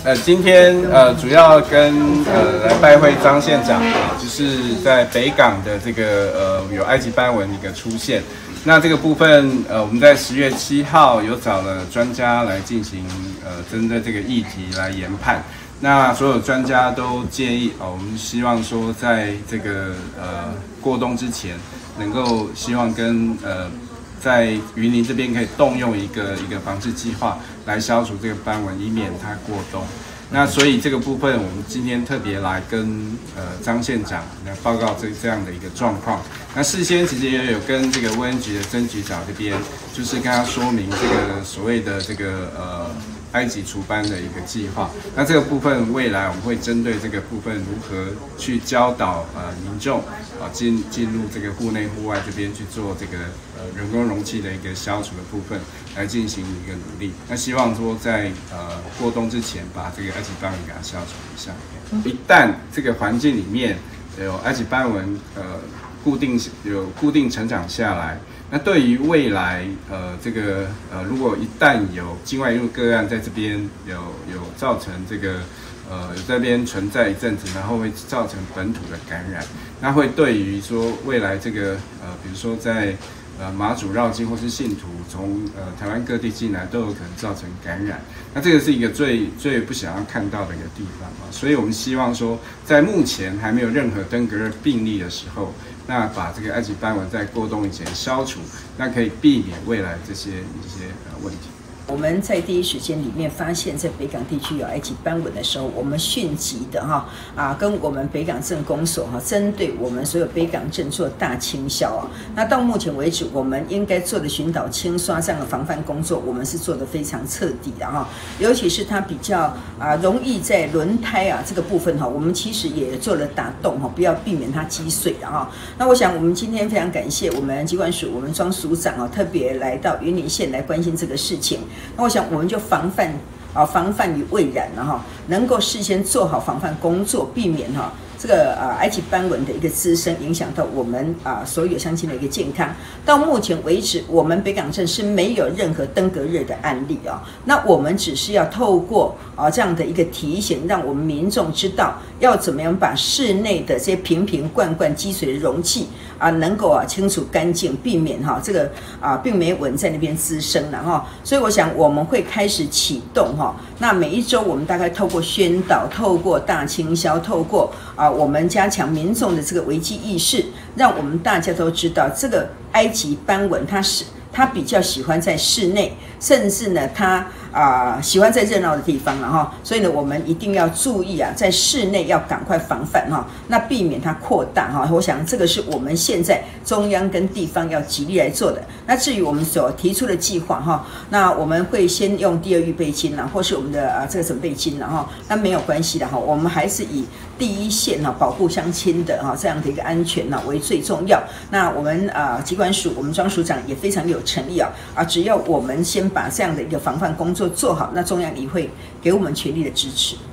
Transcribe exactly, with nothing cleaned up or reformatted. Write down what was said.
呃，今天呃主要跟呃来拜会张县长啊，就是在北港的这个呃有埃及斑纹的一个出现。那这个部分呃我们在十月七号有找了专家来进行呃针对这个议题来研判。那所有专家都建议啊、呃，我们希望说在这个呃过冬之前，能够希望跟呃。在云林这边可以动用一个一个防治计划来消除这个斑纹，以免它过冬。那所以这个部分，我们今天特别来跟呃张县长来报告这这样的一个状况。那事先其实也有跟这个卫生局的曾局长这边，就是跟他说明这个所谓的这个呃埃及除斑的一个计划。那这个部分未来我们会针对这个部分如何去教导呃民众啊进进入这个户内户外这边去做这个呃人工容器的一个消除的部分来进行一个努力。那希望说在呃过冬之前把这个埃及斑纹给它消除一下。一旦这个环境里面有埃及斑纹呃固定有固定成长下来。那对于未来，呃，这个呃，如果一旦有境外移入个案在这边有有造成这个呃有这边存在一阵子，然后会造成本土的感染，那会对于说未来这个呃，比如说在呃马祖绕境或是信徒从呃台湾各地进来，都有可能造成感染。那这个是一个最最不想要看到的一个地方嘛，所以我们希望说，在目前还没有任何登革热病例的时候。那把这个埃及斑纹在过冬以前消除，那可以避免未来这些一些呃问题。 我们在第一时间里面发现，在北港地区有埃及斑纹的时候，我们迅即的哈啊，跟我们北港镇公所哈，针对我们所有北港镇做大清消啊。那到目前为止，我们应该做的巡岛清刷这样的防范工作，我们是做得非常彻底的哈。尤其是它比较啊容易在轮胎啊这个部分哈，我们其实也做了打洞哈，不要避免它积水的哈。那我想我们今天非常感谢我们机关署我们庄署长啊，特别来到云林县来关心这个事情。那我想，我们就防范啊，防范于未然了哈，能够事先做好防范工作，避免哈这个啊埃及斑纹的一个滋生，影响到我们啊所有乡亲的一个健康。到目前为止，我们北港镇是没有任何登革热的案例啊。那我们只是要透过啊这样的一个提醒，让我们民众知道要怎么样把室内的这些瓶瓶罐罐积水的容器啊能够啊清除干净，避免哈这个啊病媒蚊在那边滋生了哈。所以我想我们会开始启动哈。那每一周我们大概透过宣导，透过大清消，透过啊我们加强民众的这个危机意识，让我们大家都知道这个埃及斑纹它是它比较喜欢在室内，甚至呢它啊、呃、喜欢在热闹的地方了哈。所以呢我们一定要注意啊，在室内要赶快防范哈，那避免它扩大哈。我想这个是我们现在中央跟地方要极力来做的。那至于我们所提出的计划哈，那我们会先用第二预备金啦，或是我们的啊这个准备金啦哈，那没有关系的哈，我们还是以第一线哈保护乡亲的哈这样的一个安全呢为最重要。那我们啊机关署我们庄署长也非常有诚意啊啊，只要我们先把这样的一个防范工作做好，那中央也会给我们全力的支持。